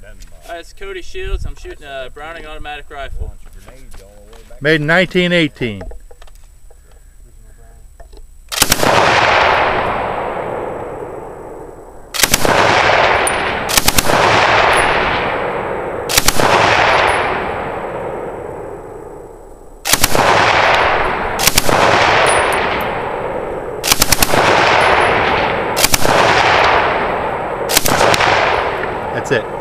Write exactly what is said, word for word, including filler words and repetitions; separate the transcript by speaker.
Speaker 1: Hi, it's Cody Shields. I'm shooting a Browning automatic rifle.
Speaker 2: Made in nineteen eighteen. That's it.